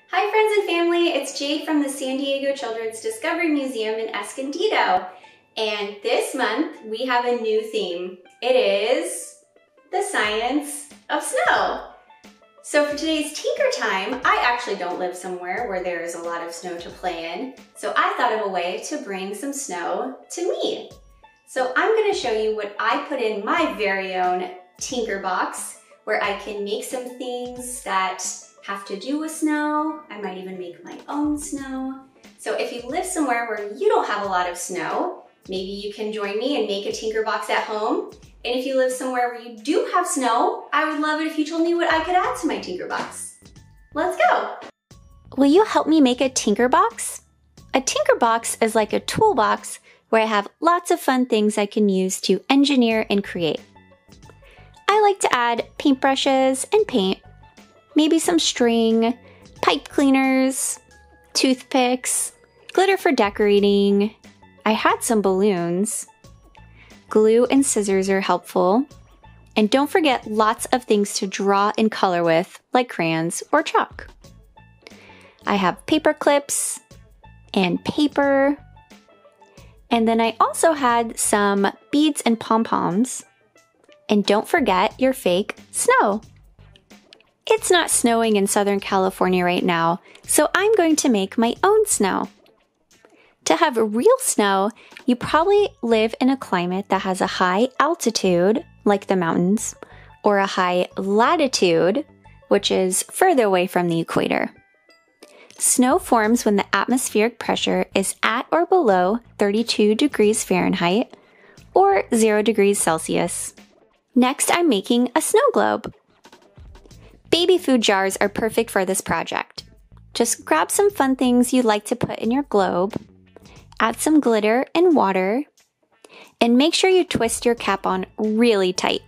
Hi friends and family, it's Jade from the San Diego Children's Discovery Museum in Escondido. And this month we have a new theme. It is the science of snow. So for today's Tinker Time, I actually don't live somewhere where there is a lot of snow to play in. So I thought of a way to bring some snow to me. So I'm going to show you what I put in my very own Tinker box, where I can make some things that have to do with snow. I might even make my own snow. So if you live somewhere where you don't have a lot of snow, maybe you can join me and make a Tinker box at home. And if you live somewhere where you do have snow, I would love it if you told me what I could add to my Tinker box. Let's go. Will you help me make a Tinker box? A Tinker box is like a toolbox where I have lots of fun things I can use to engineer and create. I like to add paintbrushes and paint, maybe some string, pipe cleaners, toothpicks, glitter for decorating. I had some balloons. Glue and scissors are helpful. And don't forget lots of things to draw and color with, like crayons or chalk. I have paper clips and paper. And then I also had some beads and pom-poms. And don't forget your fake snow. It's not snowing in Southern California right now, so I'm going to make my own snow. To have real snow, you probably live in a climate that has a high altitude, like the mountains, or a high latitude, which is further away from the equator. Snow forms when the atmospheric pressure is at or below 32 degrees Fahrenheit, or 0 degrees Celsius. Next, I'm making a snow globe. Baby food jars are perfect for this project. Just grab some fun things you'd like to put in your globe, add some glitter and water, and make sure you twist your cap on really tight.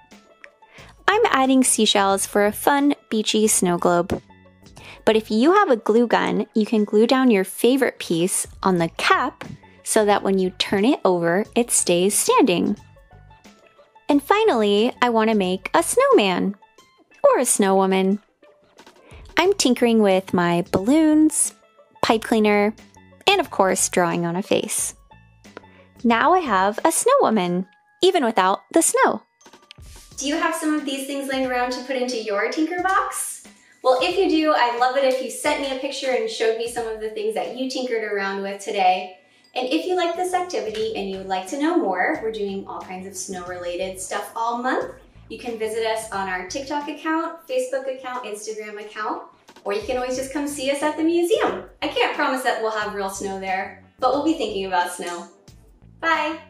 I'm adding seashells for a fun, beachy snow globe. But if you have a glue gun, you can glue down your favorite piece on the cap so that when you turn it over, it stays standing. And finally, I want to make a snowman or a snow woman. I'm tinkering with my balloons, pipe cleaner, and of course, drawing on a face. Now I have a snow woman, even without the snow. Do you have some of these things laying around to put into your Tinker box? Well, if you do, I'd love it if you sent me a picture and showed me some of the things that you tinkered around with today. And if you like this activity and you would like to know more, we're doing all kinds of snow-related stuff all month. You can visit us on our TikTok account, Facebook account, Instagram account, or you can always just come see us at the museum. I can't promise that we'll have real snow there, but we'll be thinking about snow. Bye!